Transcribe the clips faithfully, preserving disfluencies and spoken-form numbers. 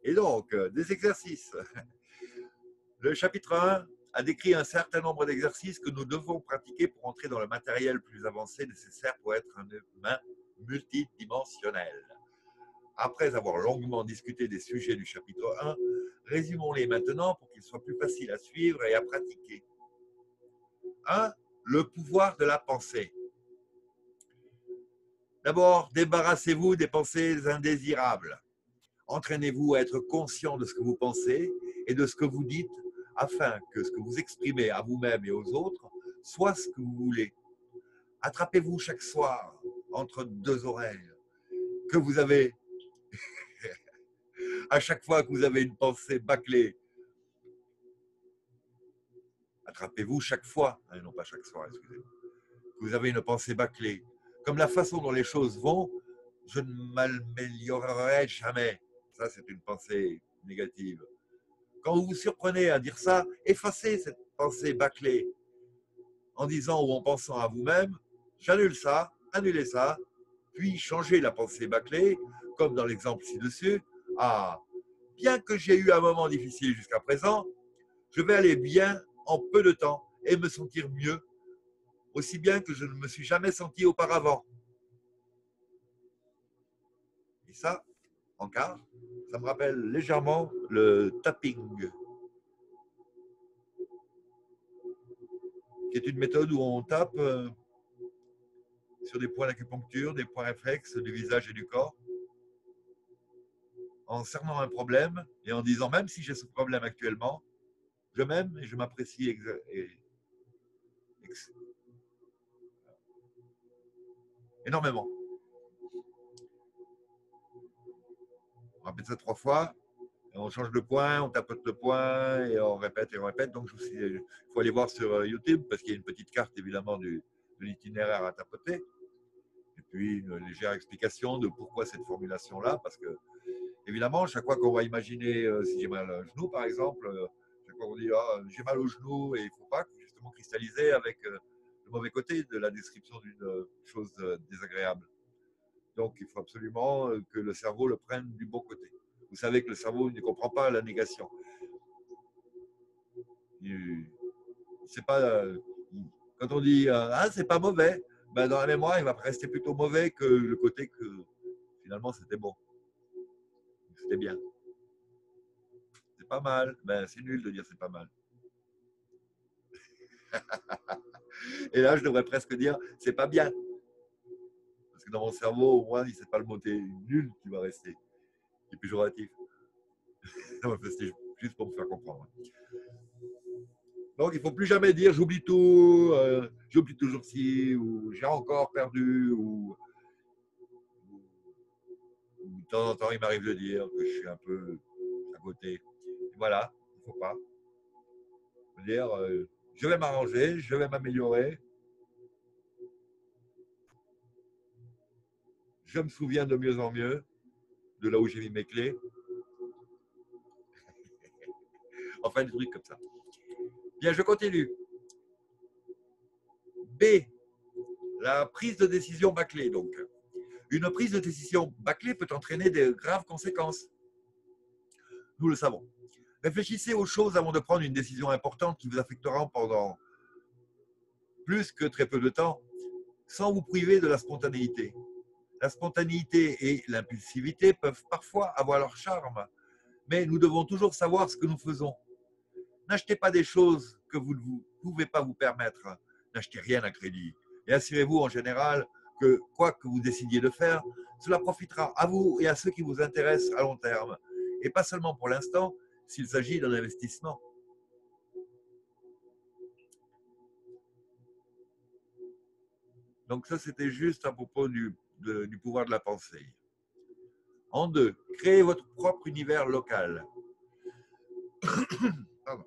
Et donc, euh, des exercices. Le chapitre un a décrit un certain nombre d'exercices que nous devons pratiquer pour entrer dans le matériel plus avancé nécessaire pour être un humain multidimensionnel. Après avoir longuement discuté des sujets du chapitre un, résumons-les maintenant pour qu'ils soient plus faciles à suivre et à pratiquer. un. Le pouvoir de la pensée. D'abord, débarrassez-vous des pensées indésirables. Entraînez-vous à être conscient de ce que vous pensez et de ce que vous dites afin que ce que vous exprimez à vous-même et aux autres soit ce que vous voulez. Attrapez-vous chaque soir entre deux oreilles que vous avez, à chaque fois que vous avez une pensée bâclée. Attrapez-vous chaque fois, hein, non pas chaque soir, excusez-moi, que vous avez une pensée bâclée. Comme la façon dont les choses vont, je ne m'améliorerai jamais. Ça, c'est une pensée négative. Quand vous vous surprenez à dire ça, effacez cette pensée bâclée en disant ou en pensant à vous-même, j'annule ça, annulez ça, puis changez la pensée bâclée, comme dans l'exemple ci-dessus, à bien que j'ai eu un moment difficile jusqu'à présent, je vais aller bien en peu de temps et me sentir mieux, aussi bien que je ne me suis jamais senti auparavant. Et ça, en quart, ça me rappelle légèrement le tapping, qui est une méthode où on tape euh, sur des points d'acupuncture, des points réflexes du visage et du corps, en cernant un problème et en disant même si j'ai ce problème actuellement, je m'aime et je m'apprécie exa- et- ex- énormément. On répète ça trois fois, et on change de point, on tapote le point et on répète et on répète. Donc il faut aller voir sur YouTube parce qu'il y a une petite carte évidemment du, de l'itinéraire à tapoter. Et puis une légère explication de pourquoi cette formulation-là, parce que évidemment, chaque fois qu'on va imaginer euh, si j'ai mal au genou, par exemple, euh, chaque fois qu'on dit ah, j'ai mal au genou et il ne faut pas justement cristalliser avec euh, le mauvais côté de la description d'une euh, chose euh, désagréable. Donc, il faut absolument euh, que le cerveau le prenne du bon côté. Vous savez que le cerveau ne comprend pas la négation. Il, c'est pas, euh, il, quand on dit euh, ah, c'est pas mauvais, ben, dans la mémoire, il va rester plutôt mauvais que le côté que finalement c'était bon, c'était bien. C'est pas mal, ben, c'est nul de dire c'est pas mal. Et là, je devrais presque dire, c'est pas bien. Parce que dans mon cerveau, au moins, c'est pas le mot nul qui va rester, qui est péjoratif. C'est juste pour me faire comprendre. Donc, il ne faut plus jamais dire j'oublie tout, euh, j'oublie toujours ci, ou j'ai encore perdu, ou, ou, ou, de temps en temps, il m'arrive de dire que je suis un peu à côté. Et voilà, il ne faut pas. Il faut dire euh, je vais m'arranger, je vais m'améliorer. Je me souviens de mieux en mieux de là où j'ai mis mes clés. Enfin, des trucs comme ça. Bien, je continue. B. La prise de décision bâclée, donc. Une prise de décision bâclée peut entraîner de graves conséquences. Nous le savons. Réfléchissez aux choses avant de prendre une décision importante qui vous affectera pendant plus que très peu de temps, sans vous priver de la spontanéité. La spontanéité et l'impulsivité peuvent parfois avoir leur charme, mais nous devons toujours savoir ce que nous faisons. N'achetez pas des choses que vous ne pouvez pas vous permettre. N'achetez rien à crédit. Et assurez-vous en général que quoi que vous décidiez de faire, cela profitera à vous et à ceux qui vous intéressent à long terme. Et pas seulement pour l'instant, s'il s'agit d'un investissement. Donc ça, c'était juste à propos du, de, du pouvoir de la pensée. En deux, créez votre propre univers local. Pardon.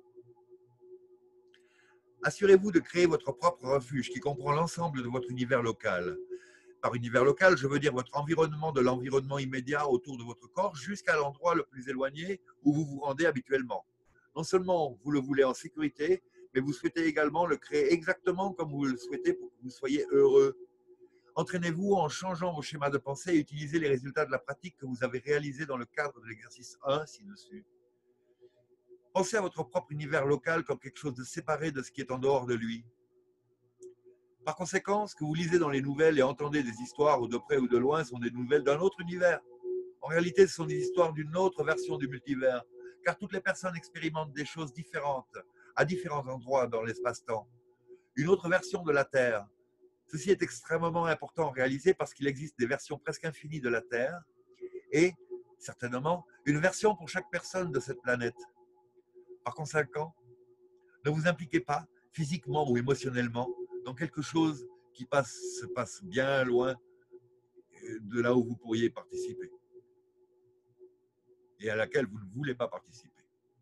Assurez-vous de créer votre propre refuge qui comprend l'ensemble de votre univers local. Par univers local, je veux dire votre environnement de l'environnement immédiat autour de votre corps jusqu'à l'endroit le plus éloigné où vous vous rendez habituellement. Non seulement vous le voulez en sécurité, mais vous souhaitez également le créer exactement comme vous le souhaitez pour que vous soyez heureux. Entraînez-vous en changeant vos schémas de pensée et utilisez les résultats de la pratique que vous avez réalisés dans le cadre de l'exercice un ci-dessus. Pensez à votre propre univers local comme quelque chose de séparé de ce qui est en dehors de lui. Par conséquent, ce que vous lisez dans les nouvelles et entendez des histoires ou de près ou de loin sont des nouvelles d'un autre univers. En réalité, ce sont des histoires d'une autre version du multivers, car toutes les personnes expérimentent des choses différentes à différents endroits dans l'espace-temps. Une autre version de la Terre. Ceci est extrêmement important à réaliser parce qu'il existe des versions presque infinies de la Terre et, certainement, une version pour chaque personne de cette planète. Par conséquent, ne vous impliquez pas, physiquement ou émotionnellement, dans quelque chose qui passe, se passe bien loin de là où vous pourriez participer et à laquelle vous ne voulez pas participer.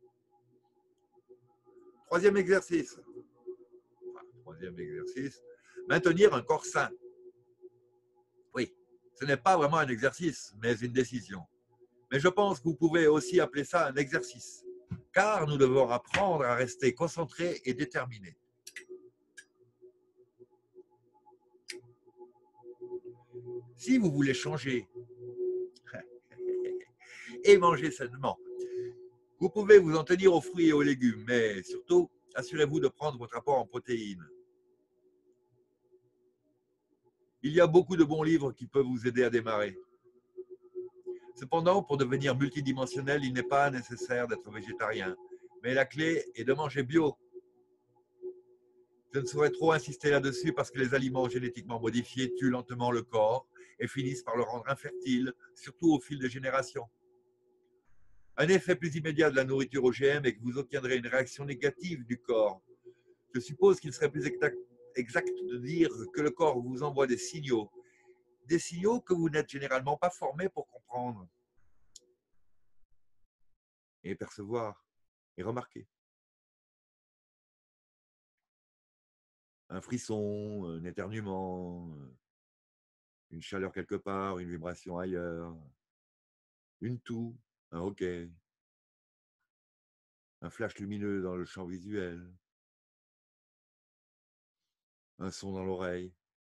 Troisième exercice. Enfin, troisième exercice. Maintenir un corps sain. Oui, ce n'est pas vraiment un exercice, mais une décision. Mais je pense que vous pouvez aussi appeler ça un exercice, car nous devons apprendre à rester concentrés et déterminés. Si vous voulez changer et manger sainement, vous pouvez vous en tenir aux fruits et aux légumes, mais surtout, assurez-vous de prendre votre apport en protéines. Il y a beaucoup de bons livres qui peuvent vous aider à démarrer. Cependant, pour devenir multidimensionnel, il n'est pas nécessaire d'être végétarien. Mais la clé est de manger bio. Je ne saurais trop insister là-dessus parce que les aliments génétiquement modifiés tuent lentement le corps et finissent par le rendre infertile, surtout au fil des générations. Un effet plus immédiat de la nourriture O G M est que vous obtiendrez une réaction négative du corps. Je suppose qu'il serait plus exact exact de dire que le corps vous envoie des signaux, des signaux que vous n'êtes généralement pas formé pour comprendre et percevoir et remarquer. Un frisson, un éternuement, une chaleur quelque part, une vibration ailleurs, une toux, un hoquet, un flash lumineux dans le champ visuel, un son dans l'oreille.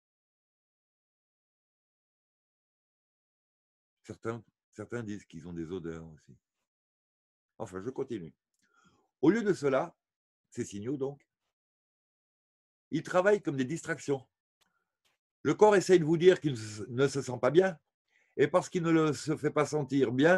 Certains, certains disent qu'ils ont des odeurs aussi. Enfin, je continue. Au lieu de cela, ces signaux donc, ils travaillent comme des distractions. Le corps essaye de vous dire qu'il ne se sent pas bien, et parce qu'il ne se fait pas sentir bien,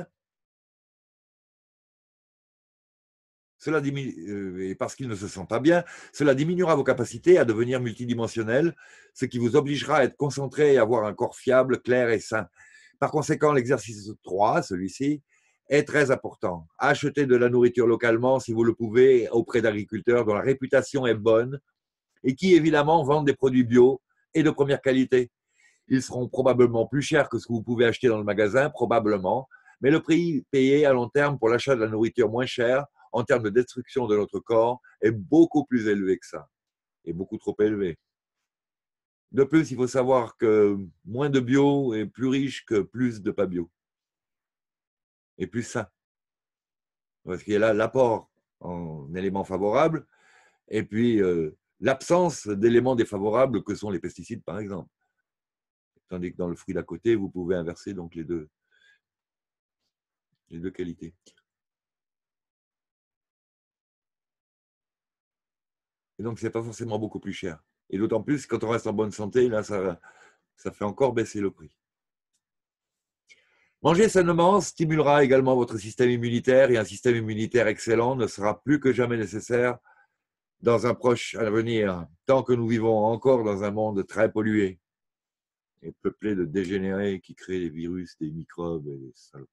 cela diminue, et parce qu'il ne se sent pas bien, cela diminuera vos capacités à devenir multidimensionnel, ce qui vous obligera à être concentré et à avoir un corps fiable, clair et sain. Par conséquent, l'exercice trois, celui-ci, est très important. Achetez de la nourriture localement si vous le pouvez auprès d'agriculteurs dont la réputation est bonne et qui évidemment vendent des produits bio et de première qualité. Ils seront probablement plus chers que ce que vous pouvez acheter dans le magasin, probablement, mais le prix payé à long terme pour l'achat de la nourriture moins chère en termes de destruction de notre corps est beaucoup plus élevé que ça, et beaucoup trop élevé. De plus, il faut savoir que moins de bio est plus riche que plus de pas bio, et plus sain. Parce qu'il y a là l'apport en éléments favorables, et puis euh, l'absence d'éléments défavorables que sont les pesticides, par exemple. Tandis que dans le fruit d'à côté, vous pouvez inverser donc les deux, les deux qualités. Et donc, ce n'est pas forcément beaucoup plus cher. Et d'autant plus, quand on reste en bonne santé, là, ça, ça fait encore baisser le prix. Manger sainement stimulera également votre système immunitaire et un système immunitaire excellent ne sera plus que jamais nécessaire dans un proche avenir, tant que nous vivons encore dans un monde très pollué et peuplé de dégénérés qui créent des virus, des microbes et des salopes.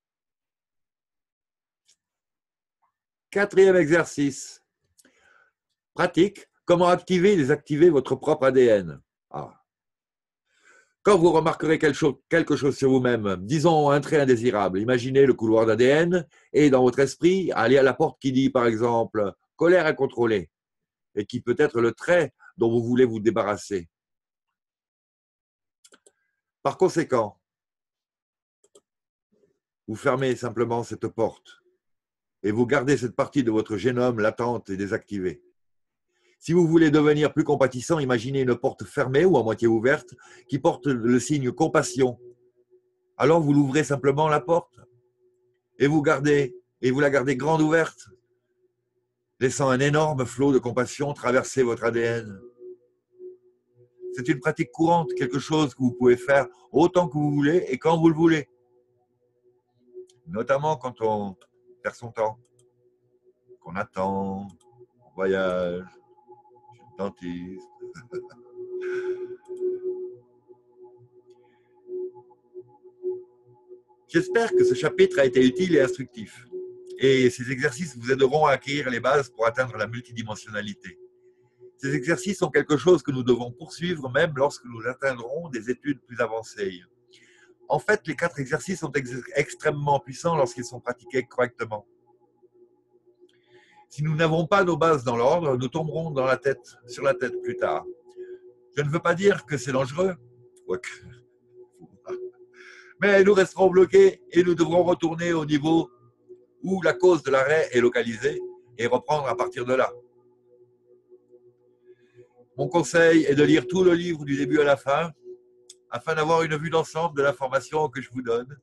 Quatrième exercice. Pratique. Comment activer et désactiver votre propre A D N. Ah. Quand vous remarquerez quelque chose, quelque chose sur vous-même, disons un trait indésirable, imaginez le couloir d'A D N et dans votre esprit, allez à la porte qui dit par exemple « colère incontrôlée » et qui peut être le trait dont vous voulez vous débarrasser. Par conséquent, vous fermez simplement cette porte et vous gardez cette partie de votre génome latente et désactivée. Si vous voulez devenir plus compatissant, imaginez une porte fermée ou à moitié ouverte qui porte le signe compassion. Alors vous l'ouvrez simplement la porte et vous gardez et vous la gardez grande ouverte, laissant un énorme flot de compassion traverser votre A D N. C'est une pratique courante, quelque chose que vous pouvez faire autant que vous voulez et quand vous le voulez. Notamment quand on perd son temps, qu'on attend, on voyage, chez le dentiste. J'espère que ce chapitre a été utile et instructif. Et ces exercices vous aideront à acquérir les bases pour atteindre la multidimensionnalité. Ces exercices sont quelque chose que nous devons poursuivre même lorsque nous atteindrons des études plus avancées. En fait, les quatre exercices sont ex extrêmement puissants lorsqu'ils sont pratiqués correctement. Si nous n'avons pas nos bases dans l'ordre, nous tomberons dans la tête, sur la tête plus tard. Je ne veux pas dire que c'est dangereux, mais nous resterons bloqués et nous devrons retourner au niveau où la cause de l'arrêt est localisée et reprendre à partir de là. Mon conseil est de lire tout le livre du début à la fin afin d'avoir une vue d'ensemble de l'information que je vous donne.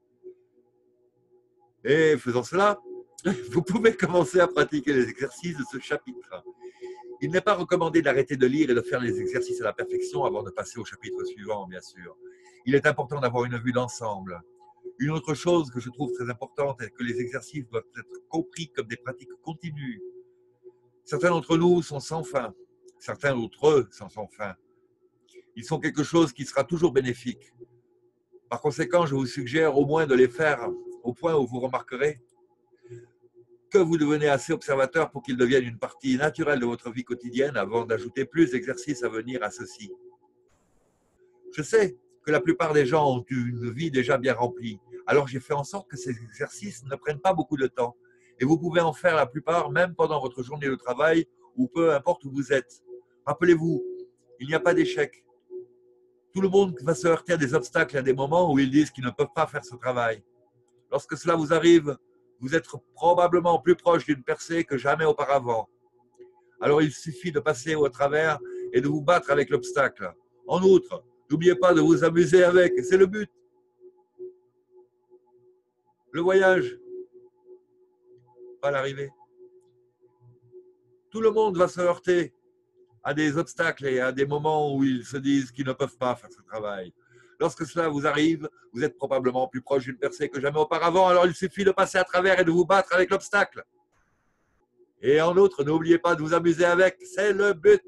Et faisant cela, vous pouvez commencer à pratiquer les exercices de ce chapitre. Il n'est pas recommandé d'arrêter de lire et de faire les exercices à la perfection avant de passer au chapitre suivant, bien sûr. Il est important d'avoir une vue d'ensemble. Une autre chose que je trouve très importante est que les exercices doivent être compris comme des pratiques continues. Certains d'entre nous sont sans fin. Certains d'entre eux sont sans fin. Ils sont quelque chose qui sera toujours bénéfique. Par conséquent, je vous suggère au moins de les faire au point où vous remarquerez que vous devenez assez observateur pour qu'ils deviennent une partie naturelle de votre vie quotidienne avant d'ajouter plus d'exercices à venir à ceci. Je sais que la plupart des gens ont une vie déjà bien remplie, alors j'ai fait en sorte que ces exercices ne prennent pas beaucoup de temps et vous pouvez en faire la plupart même pendant votre journée de travail ou peu importe où vous êtes. Rappelez-vous, il n'y a pas d'échec. Tout le monde va se heurter à des obstacles à des moments où ils disent qu'ils ne peuvent pas faire ce travail. Lorsque cela vous arrive, vous êtes probablement plus proche d'une percée que jamais auparavant. Alors il suffit de passer au travers et de vous battre avec l'obstacle. En outre, n'oubliez pas de vous amuser avec, c'est le but. Le voyage, pas l'arrivée. Tout le monde va se heurter à des obstacles et à des moments où ils se disent qu'ils ne peuvent pas faire ce travail. Lorsque cela vous arrive, vous êtes probablement plus proche d'une percée que jamais auparavant, alors il suffit de passer à travers et de vous battre avec l'obstacle. Et en outre, n'oubliez pas de vous amuser avec, c'est le but.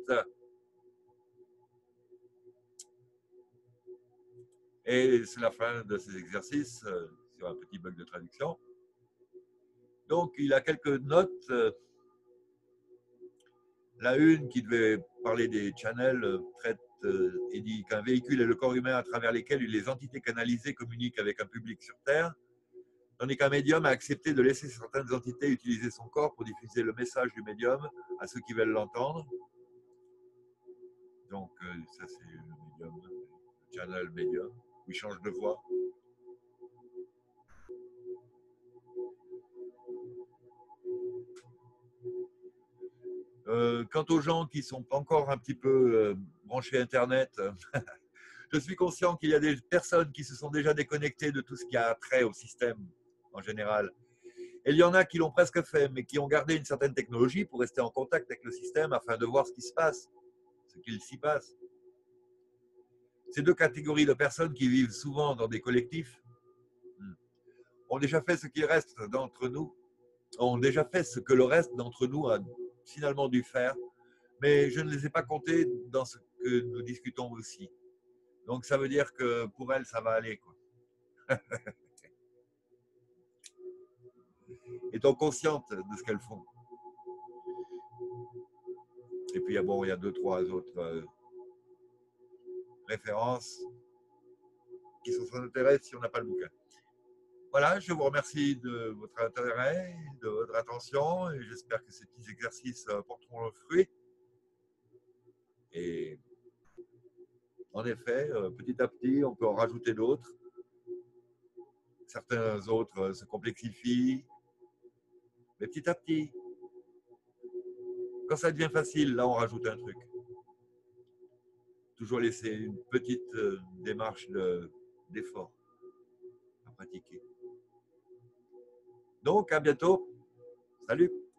Et c'est la fin de ces exercices euh, sur un petit bug de traduction. Donc, il a quelques notes. Euh, la une qui devait parler des channels euh, traite euh, et dit qu'un véhicule est le corps humain à travers lesquels les entités canalisées communiquent avec un public sur Terre, tandis qu'un médium a accepté de laisser certaines entités utiliser son corps pour diffuser le message du médium à ceux qui veulent l'entendre. Donc, euh, ça c'est le médium, le channel médium, où il change de voix. Euh, quant aux gens qui sont encore un petit peu euh, branchés Internet, je suis conscient qu'il y a des personnes qui se sont déjà déconnectées de tout ce qui a trait au système en général. Et il y en a qui l'ont presque fait, mais qui ont gardé une certaine technologie pour rester en contact avec le système afin de voir ce qui se passe, ce qu'il s'y passe. Ces deux catégories de personnes qui vivent souvent dans des collectifs ont déjà fait ce qu'il reste d'entre nous, ont déjà fait ce que le reste d'entre nous a finalement dû faire, mais je ne les ai pas comptés dans ce que nous discutons aussi. Donc ça veut dire que pour elles, ça va aller, quoi. Étant conscientes de ce qu'elles font. Et puis bon, il y a deux, trois autres euh, références qui sont sans intérêt si on n'a pas le bouquin. Voilà, je vous remercie de votre intérêt, de votre attention, et j'espère que ces petits exercices porteront le fruit. Et en effet, petit à petit, on peut en rajouter d'autres. Certains autres se complexifient, mais petit à petit, Quand ça devient facile, là, on rajoute un truc. Toujours laisser une petite euh, démarche d'effort à pratiquer. Donc, à bientôt. Salut!